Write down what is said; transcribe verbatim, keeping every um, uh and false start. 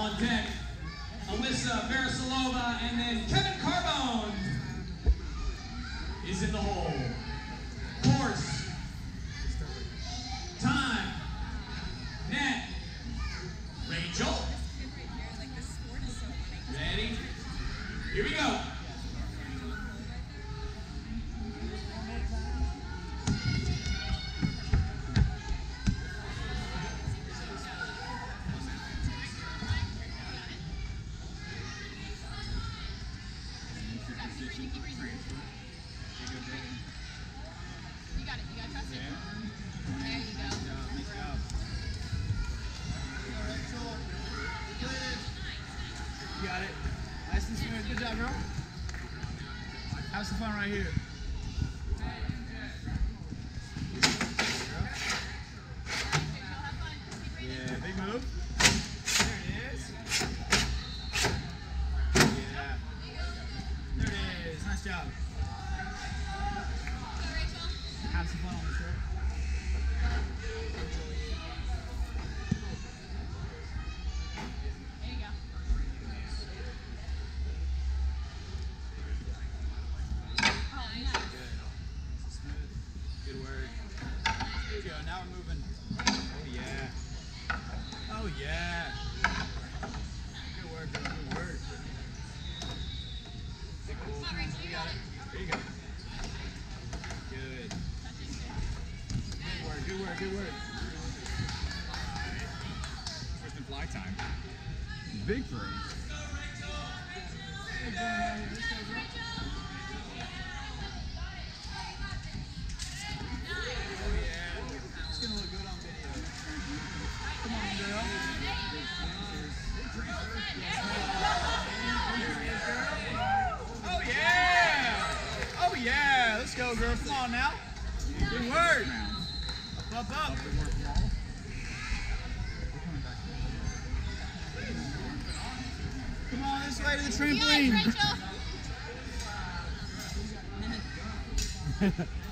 On deck, Alyssa Verisilova, and then Kevin Carbone is in the hole. Course, time, net, Rachel. Ready? Here we go. You got it. You got to trust it. There you go. Nice job. You got it. Nice and smooth. Good job, girl. Have some fun right here. Yeah, big move. There it is. Yeah. There it is. Nice job. Have some fun on the trip. There you go. Oh, nice. Good. Smooth. Good work. There you go. Now we're moving. Oh, yeah. Oh, yeah. Good work, girl. Good work. Big cool. Come on, Rachel, you got it. There you go. Good. Good work, good work, good work. First in fly time. Big for him. Oh yeah. It's gonna look good on video. Come on, girl. Oh yeah! Oh yeah! Let's go, girl. Come on now. Good work. Up, up, up. Come on this way to the Yes, trampoline. Rachel.